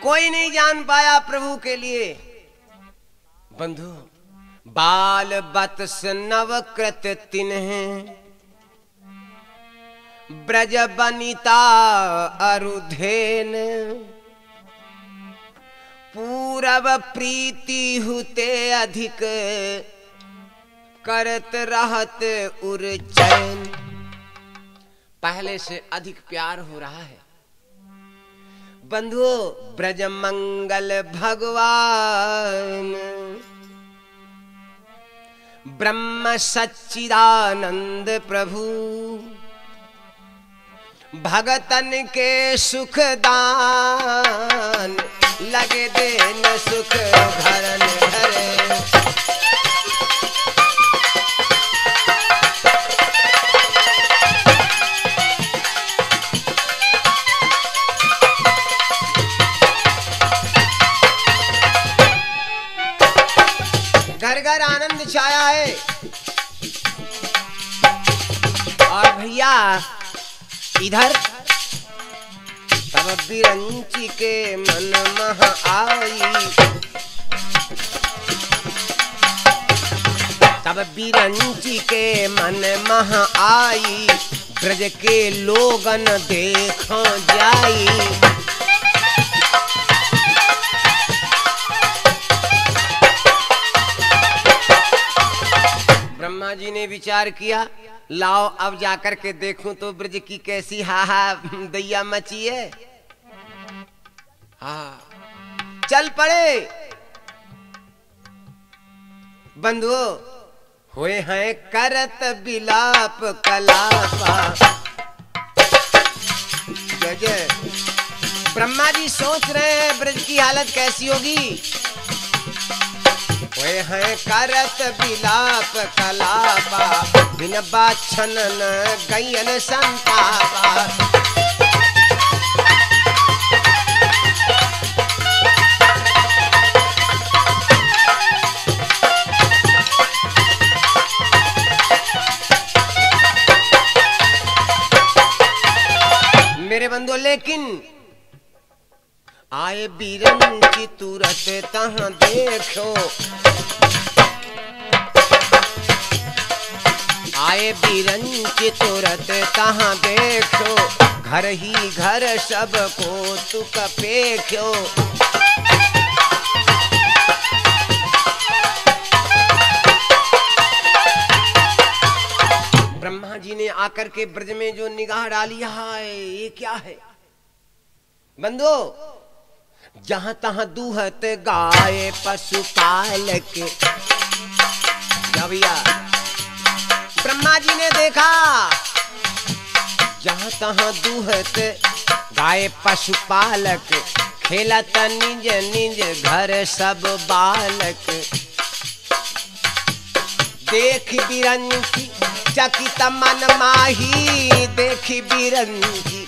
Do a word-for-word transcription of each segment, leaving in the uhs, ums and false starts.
कोई नहीं जान पाया प्रभु के लिए। बंधु बाल बत्स नवकृत तिन्हें ब्रज बनिता अरुधेन पूरब प्रीति हुते अधिक करत रहत उर्चैन। पहले से अधिक प्यार हो रहा है। बंधुओं ब्रज मंगल भगवान ब्रह्म सच्चिदानंद प्रभु भगतन के सुख दान लगे देन सुख घरन घरे। घर घर आनंद छाया है। और भैया इधर तब बिरंची के मन मह आई, तब बिरंची के मन मह आई ब्रज के लोगन देखो जाई। ब्रह्मा जी ने विचार किया, लाओ अब जाकर के देखूं तो ब्रज की कैसी हाहा दैया मची है। हाँ चल पड़े। बंधुओं हुए हैं करत बिलाप कलापा। जय जय। ब्रह्मा जी सोच रहे हैं ब्रज की हालत कैसी होगी। वे हैं करत बिलाप कलापा बिन बाछनन गयन संतापा। मेरे बंधु लेकिन आए बिरंची तुरत तहाँ देखो, आए बिरंची तुरत तहाँ देखो घर ही घर सबको तुक पेख्यो। ब्रह्मा जी ने आकर के ब्रज में जो निगाह डाली है ये क्या है। बंधो जहां तहां दूहत गाय पशुपालक। भैया ब्रह्मा जी ने देखा जहां तहां दूहत गाय पशुपालक खेलत निज निज घर सब बालक। देख बिरंची चकित मन माही, देख बिरंची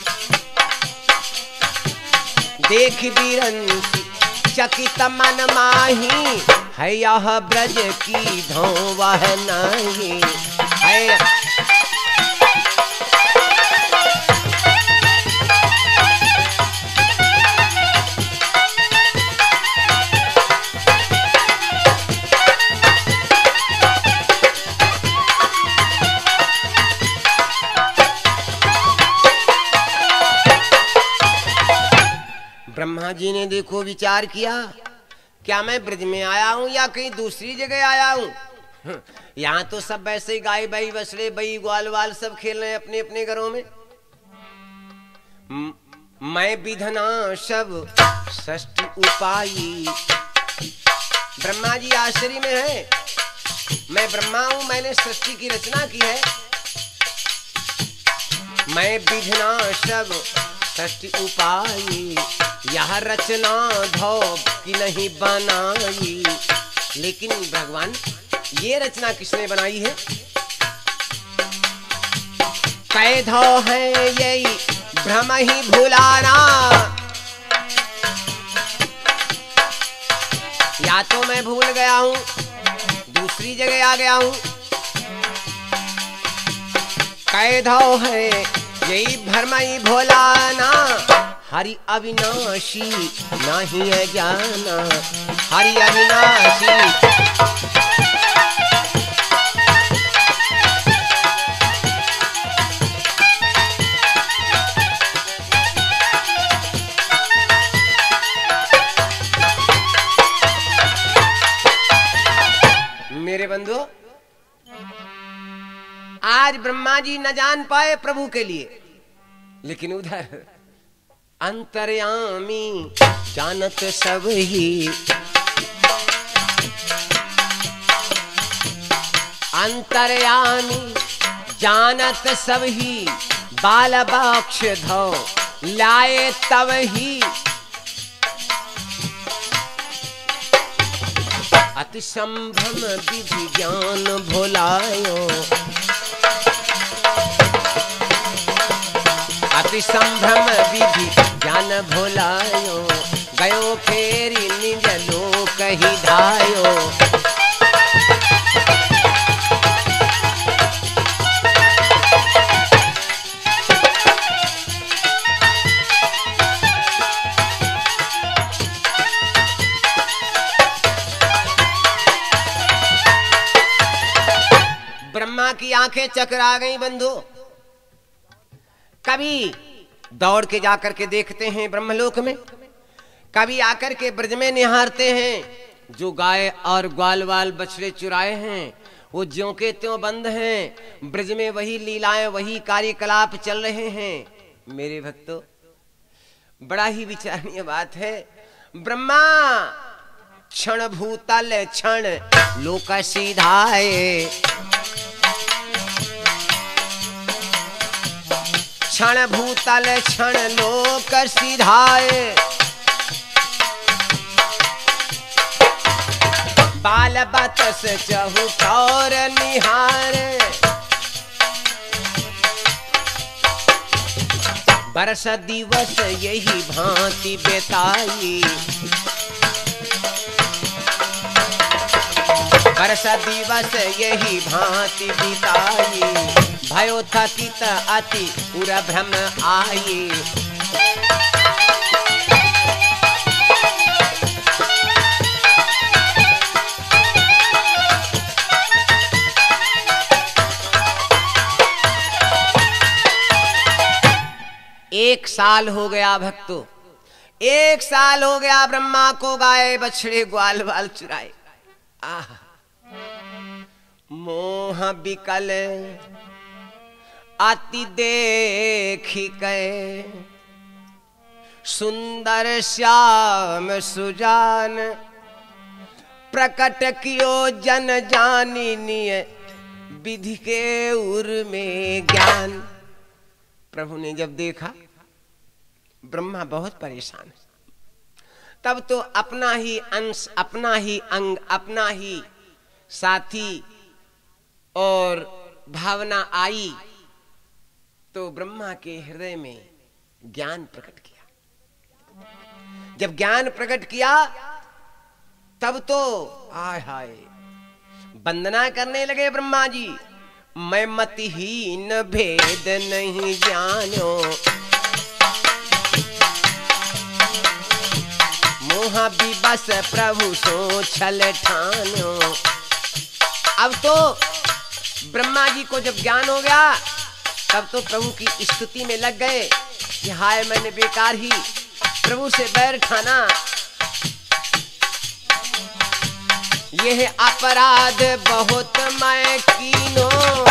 देख बिरंची चकित मन माही है यह ब्रज की धोवह नहीं है। ब्रह्मा जी ने देखो विचार किया, क्या मैं ब्रज में आया हूं या कहीं दूसरी जगह आया हूं। यहाँ तो सब वैसे ही गाय बाई बछड़े बई ग्वाल वाल सब खेल रहे हैं अपने अपने घरों में। मैं विधना सब षष्ठी उपाई। ब्रह्मा जी आश्चर्य में है, मैं ब्रह्मा हूं, मैंने सृष्टि की रचना की है। मैं विधना सब षष्ठी उपाई, यह रचना धो की नहीं बनाई। लेकिन भगवान ये रचना किसने बनाई है। कैधो है यही भ्रम ही भुलाना। या तो मैं भूल गया हूं, दूसरी जगह आ गया हूं। कैधो है यही भ्रम ही भुलाना, हरि अविनाशी नहीं है ज्ञाना, हरि अविनाशी। मेरे बंधु, आज ब्रह्मा जी न जान पाए प्रभु के लिए, लेकिन उधर अंतर्यामी जानत सब ही, अंतर्यामी जानत सब ही, बाल बाक्ष धो लाए तब ही, अति संभ्रम विधि ज्ञान भोलायो, अति संभ्रम विधि ज्ञान भोलायो, गयो फेरी निज लोक ही धायो। ब्रह्मा की आंखें चकरा गई बंधु। कभी दौड़ के जाकर के देखते हैं ब्रह्मलोक में, कभी आकर के ब्रज में निहारते हैं। जो गाय और ग्वाल वाल बछड़े चुराए हैं वो ज्यों के त्यों बंद हैं। ब्रज में वही लीलाएं, वही कार्यकलाप चल रहे हैं। मेरे भक्तों, बड़ा ही विचारणीय बात है। ब्रह्मा क्षण भूतल क्षण लोक सीधाए, क्षण भूतल क्षण लोक सिधाए, बाल बतस चहुठौर निहारे, बरस दिवस यही भांति बेताई, बरस दिवस यही भांति बिताई, भयो थकित अति पूरा भ्रम आई। एक साल हो गया भक्तों, एक साल हो गया ब्रह्मा को गाय बछड़े ग्वाल वाल चुराए। आह, मोह बिकल अति देखी के, सुंदर श्याम सुजान, प्रकट कियो जन जानी निय, विधि के उर में ज्ञान। प्रभु ने जब देखा ब्रह्मा बहुत परेशान है, तब तो अपना ही अंश, अपना ही अंग, अपना ही साथी और भावना आई तो ब्रह्मा के हृदय में ज्ञान प्रकट किया। जब ज्ञान प्रकट किया तब तो आय हाय वंदना करने लगे ब्रह्मा जी। मैं मतिहीन भेद नहीं जानो, मोह विवश प्रभु सो छल ठानो। अब तो ब्रह्मा जी को जब ज्ञान हो गया तब तो प्रभु की स्तुति में लग गए कि हाय मैंने बेकार ही प्रभु से बैर ठाना, यह अपराध बहुत मैं कीनो,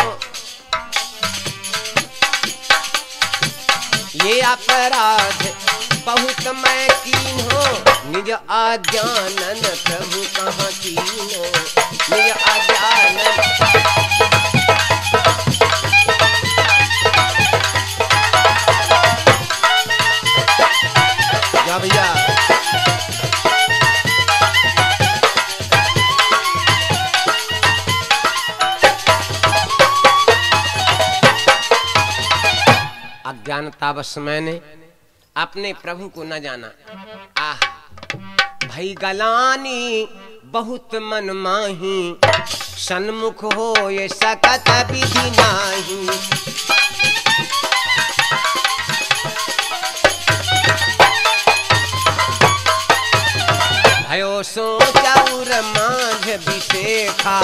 ये अपराध बहुत मैं कीनो, निज आज्ञानन प्रभु कहाँ कीनो, निज आज्ञानन। जा भैया, अज्ञानतावश मैंने अपने प्रभु को न जाना। आह भई गलानी बहुत मन माही, सन्मुख हो ये सकत विधि नाही। सो चाउर माझ बिसेखा,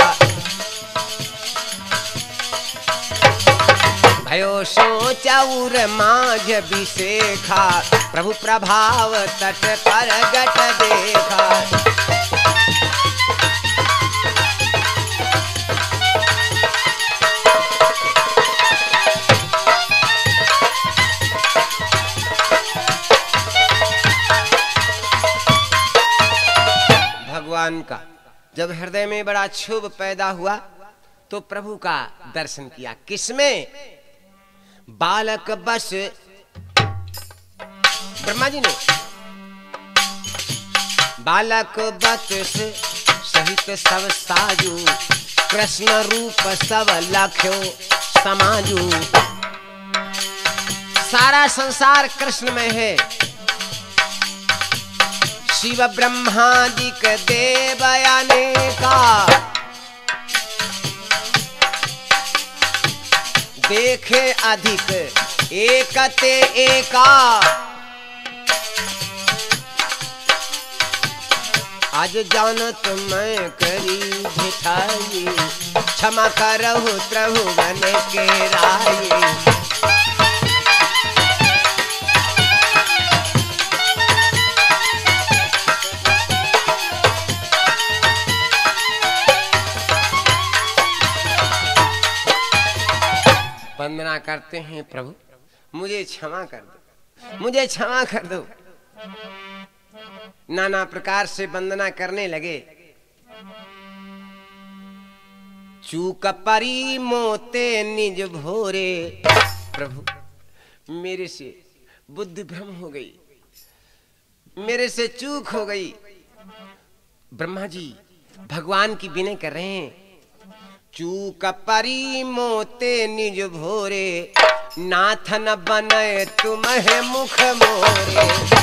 भयो सो चाउर माझ बिसेखा, प्रभु प्रभाव तट पर गट देखा। भगवान का जब हृदय में बड़ा क्षोभ पैदा हुआ तो प्रभु का दर्शन किया। किसमें? बालक बस ब्रह्मा जी ने बालक बस सहित सब साजू, कृष्ण रूप सब लख्यो समाजू। सारा संसार कृष्ण में है। शिव ब्रह्मादिक देव अनेका, देखे अधिक एकते एका। आज जानत मैं करी भिठाई, क्षमा करहु प्रभु बन के राई। वंदना करते हैं, प्रभु मुझे क्षमा कर दो, मुझे क्षमा कर दो। नाना प्रकार से वंदना करने लगे। चूक परी मोते निज भोरे, प्रभु मेरे से बुद्धि भ्रम हो गई, मेरे से चूक हो गई। ब्रह्मा जी भगवान की विनय कर रहे हैं। चूक परी मोते निज भोरे, नाथ न बनय तुम्हें मुख मोरे।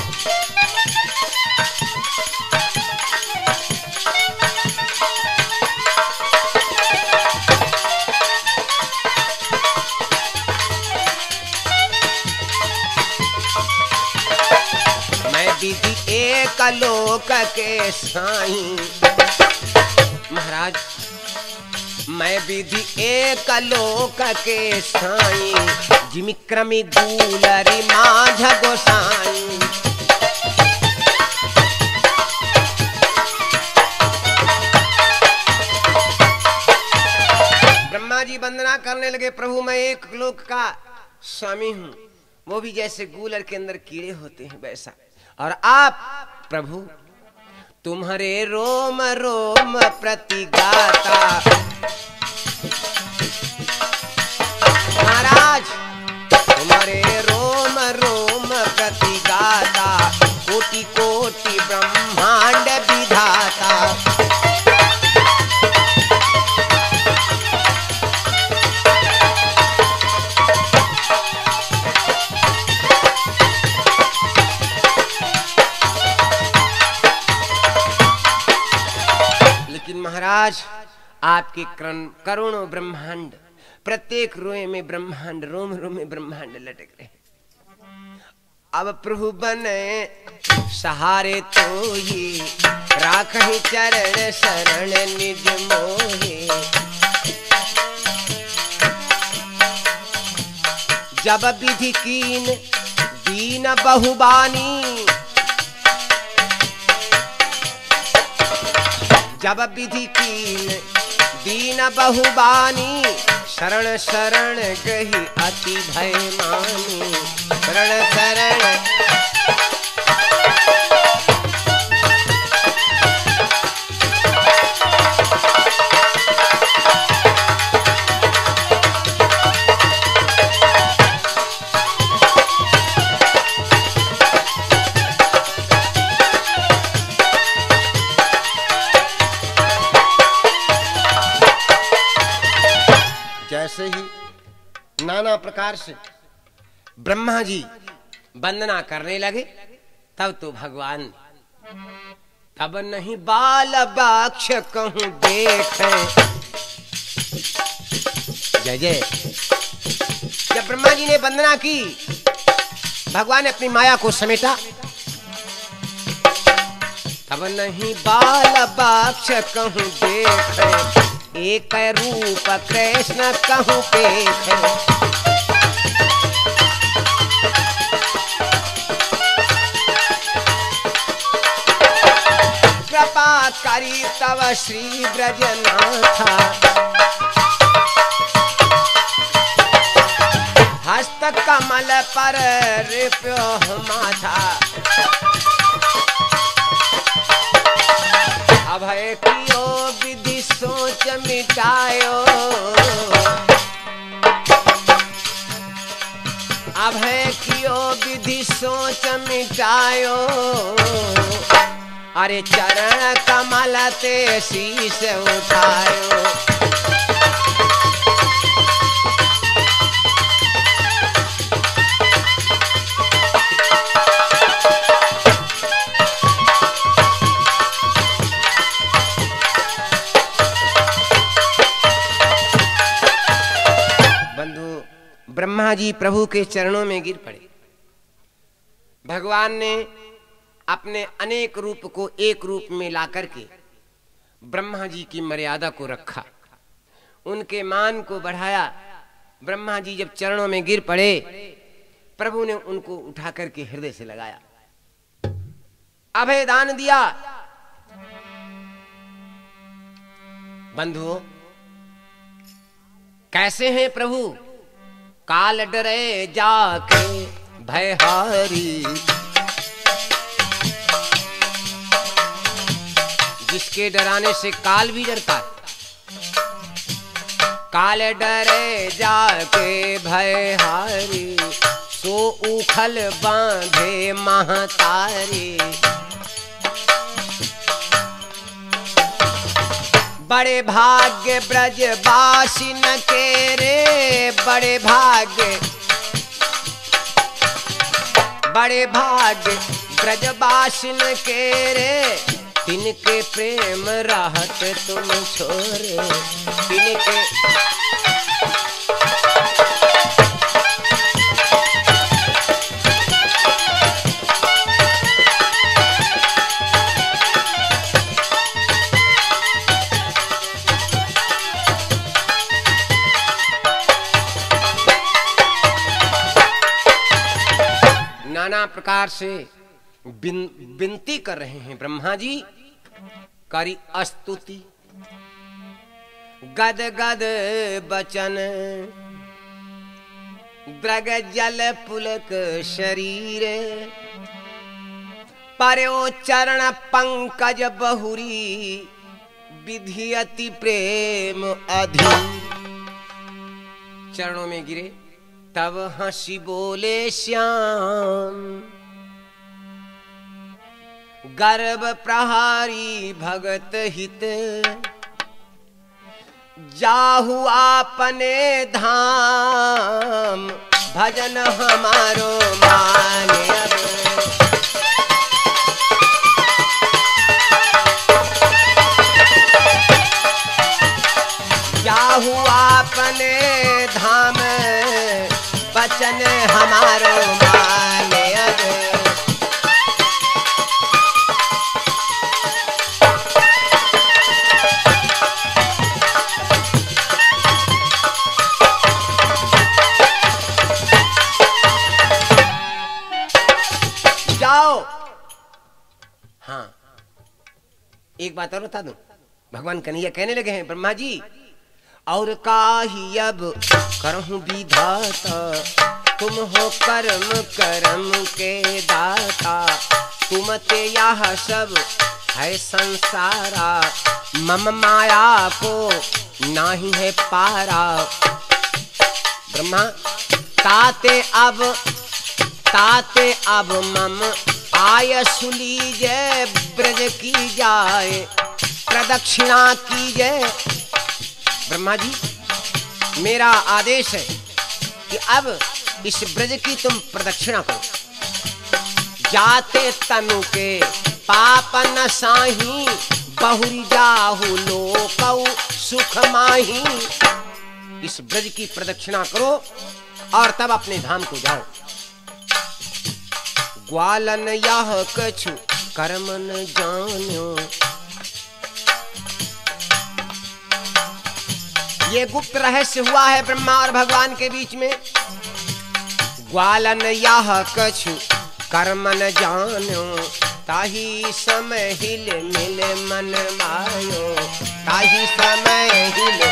मैं विधि एक लोक के साईं, महाराज मैं विधि एक लोक के साईं, जिमिक्रमी दूलरी माझ गोसाई। ब्रह्मा जी वंदना करने लगे। प्रभु मैं एक लोक का स्वामी हूँ, वो भी जैसे गूलर के अंदर कीड़े होते हैं वैसा। और आप प्रभु तुम्हारे रोम रोम प्रतिगाता। महाराज तुम्हारे रोम रोम प्रतिगाता, कोटि कोटि ब्रह्मांड विधाता। लेकिन महाराज आपके करोड़ों ब्रह्मांड, प्रत्येक रोए में ब्रह्मांड, रोम रोम में ब्रह्मांड लटक रहे। अब प्रभु बने सहारे तो ही, राखहि चरण शरण निज मोहे। जब विधि कीन दीन बहुबानी, जब विधि कीन दीन बहुबानी, शरण शरण गही अति भय मानी। शरण शरण जैसे ही नाना प्रकार से ब्रह्मा जी वंदना करने लगे, तब तो भगवान तब नहीं बाल बाक्ष कहूं देखे। जय जय। जब ब्रह्मा जी ने वंदना की, भगवान ने अपनी माया को समेटा तब नहीं बाल बाक्ष कहूँ देख, एक रूप कृष्ण कहूँ पेख। कृपा करी तव श्री ब्रजनाथा, हस्त कमल पर रिप्यो माथा। अभय कियो विधि सोच मिटायो, अभय कियो विधि सोच मिटायो। अरे चरण कमल ते शीश उठायो। बंधु, ब्रह्मा जी प्रभु के चरणों में गिर पड़े। भगवान ने अपने अनेक रूप को एक रूप में लाकर के ब्रह्मा जी की मर्यादा को रखा, उनके मान को बढ़ाया। ब्रह्मा जी जब चरणों में गिर पड़े, प्रभु ने उनको उठा करके हृदय से लगाया, अभय दान दिया। बंधुओं, कैसे हैं प्रभु? काल डरे जाके भयहारी, जिसके डराने से काल भी डरता है। काल डरे जाके भयहारी, सो उखल बांधे महतारी। बड़े भाग्य ब्रजवासी न के रे, बड़े भाग्य, बड़े भाग्य ब्रजवासी न के रे। तिनके प्रेम राहत तुम छोरे, तिनके नाना प्रकार से विनती कर रहे हैं ब्रह्मा जी। करी स्तुति गद गद बचन, द्रग जल पुलक शरीर। पर्यो चरण पंकज बहुरी, विधि अति प्रेम अधीर। चरणों में गिरे, तब हंसी बोले श्याम, गर्भ प्रहारी भगत हित। जाहु आपने धाम, भजन हमारो माने अब। जाहु आपने धाम, वचन हमारो माने अब। जाओ। हाँ, एक बात और बता दूं, भगवान कन्हैया कहने लगे हैं ब्रह्मा जी, और काहि अब करहूं विधाता, तुम हो कर्म कर्म के दाता। तुम ते यह सब है संसारा, मम माया को नाही है पारा। ब्रह्मा, ताते अब ताते अब मम आय सुलीजय, ब्रज की जाए प्रदक्षिणा कीजय। ब्रह्मा जी, मेरा आदेश है कि अब इस ब्रज की तुम प्रदक्षिणा करो। जाते तनु के पाप न साही, बहुरी जाहु लोकौ सुख माही। इस ब्रज की प्रदक्षिणा करो और तब अपने धाम को जाओ। ग्वालन यह कछु कर्म न जान्यो। ये गुप्त रहस्य हुआ है ब्रह्मा और भगवान के बीच में। ग्वालन यह कछु कर्म न जान्यो, ताही समय हिल मिल मन मायो, ताही समय हिल।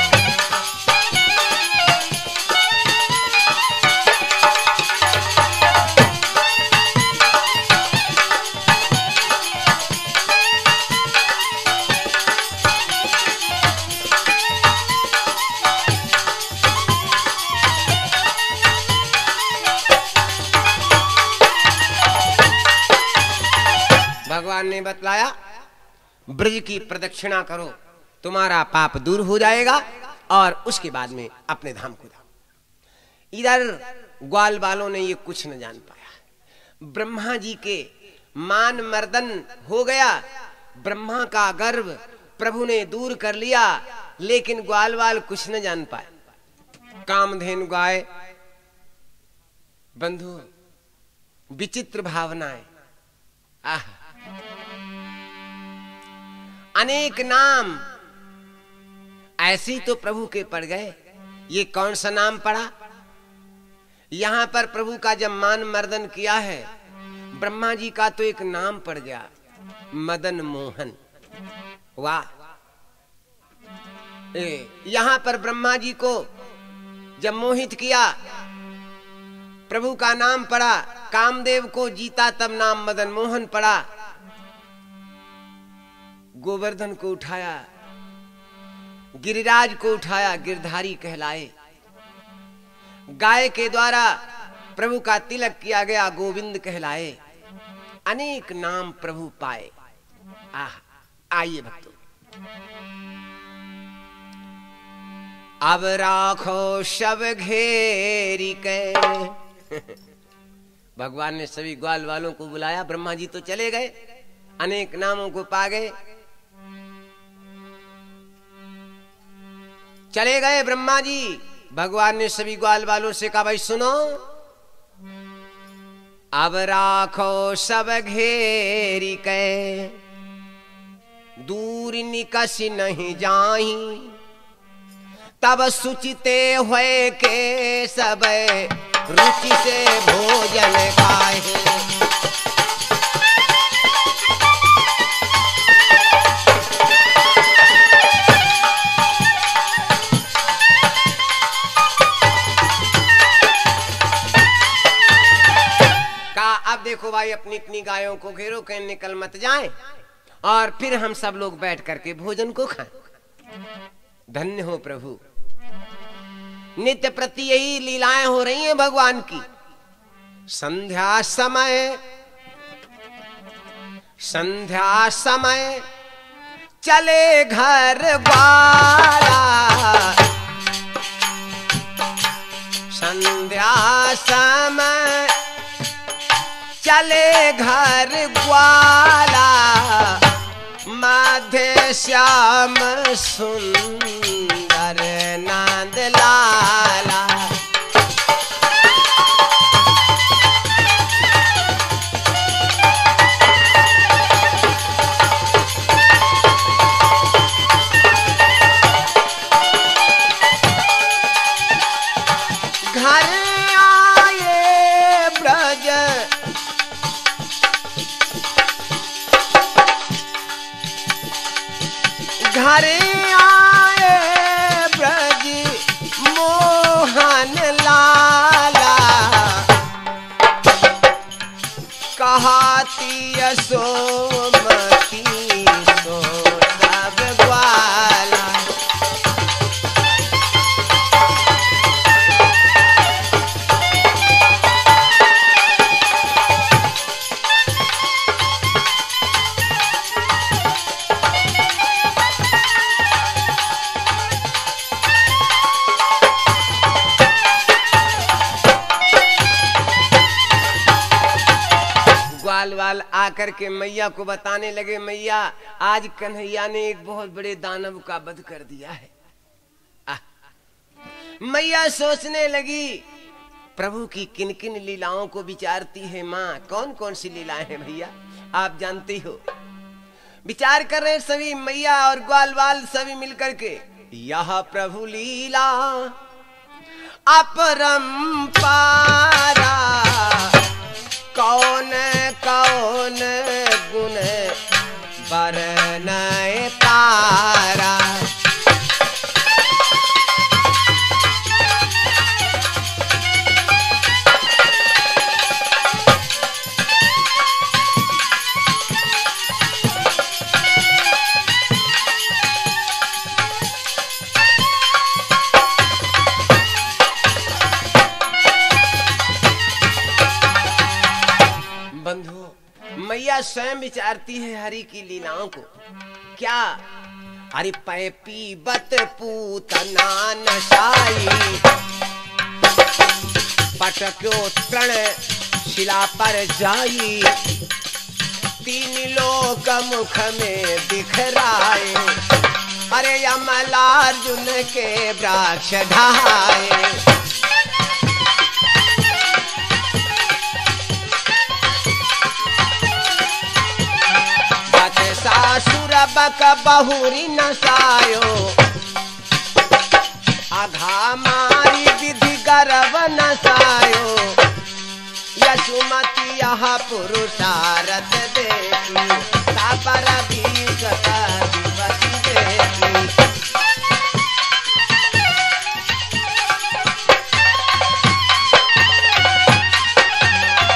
भगवान ने बतलाया ब्रज की प्रदक्षिणा करो, तुम्हारा पाप दूर हो जाएगा और उसके बाद में अपने धाम को जाओ। इधर ग्वाल बालों ने ये कुछ न जान पाया। ब्रह्मा जी के मान मर्दन हो गया, ब्रह्मा का गर्व प्रभु ने दूर कर लिया, लेकिन ग्वाल बाल कुछ न जान पाए। कामधेनु गाय बंधु विचित्र भावनाएं, आह अनेक नाम ऐसे तो प्रभु के पड़ गए। ये कौन सा नाम पड़ा? यहां पर प्रभु का जब मान मर्दन किया है, ब्रह्मा जी का तो एक नाम पड़ गया, मदन मोहन। वाह! यहां पर ब्रह्मा जी को जब मोहित किया, प्रभु का नाम पड़ा। कामदेव को जीता तब नाम मदन मोहन पड़ा। गोवर्धन को उठाया, गिरिराज को उठाया, गिरधारी कहलाए। गाय के द्वारा प्रभु का तिलक किया गया, गोविंद कहलाए। अनेक नाम प्रभु पाए। आह, आइए भक्तों, अब राखो शब घेरी के। भगवान ने सभी ग्वाल वालों को बुलाया। ब्रह्मा जी तो चले गए, अनेक नामों को पा गए। चले गए ब्रह्मा जी। भगवान ने सभी ग्वाल वालों से कहा, भाई सुनो, अब राखो सब घेरी के, दूर निकस नहीं जाही, तब सुचिते हुए के सब रुचि से भोजन खाए। अब देखो भाई, अपनी अपनी गायों को घेरो, कहीं निकल मत जाएं, और फिर हम सब लोग बैठ करके भोजन को खाएं। धन्य हो प्रभु, नित्य प्रति यही लीलाएं हो रही हैं भगवान की। संध्या समय संध्या समय चले घर ग्वाला, संध्या समय चले घर ग्वाला, माधे श्याम सुंदर नंद लाला। घर आए ब्रज घर आए ब्रज मोहन लाला, कहाती यशोमती सो सब ग्वाला। वाल आकर के मैया को बताने लगे, मैया आज कन्हैया ने एक बहुत बड़े दानव का वध कर दिया है। मैया सोचने लगी, प्रभु की किन किन लीलाओं को विचारती है माँ, कौन कौन सी लीलाएं हैं भैया? आप जानती हो, विचार कर रहे सभी मैया और ग्वाल बाल सभी मिलकर के, यह प्रभु लीला अपरंपारा, कौन कौन गुण बरनय पारा। मैया स्वयं विचारती है हरि की लीलाओं को। क्या? अरे पैपी बत पूतना नशाई, पटक्यो तृण शिला पर जाई, तीन लोक मुख में दिखराए, अरे यमलार्जुन के वृक्ष ढाए। सासुर बक बहुरी नसायो, आघा मारी विधि गर्भ नसायो, यशुमती यह पुरुषारथ देखी, तापर भीषता दिवसी देखी।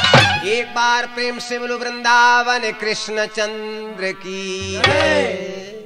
एक बार प्रेम से बोलो वृंदावन कृष्ण चंद्र की।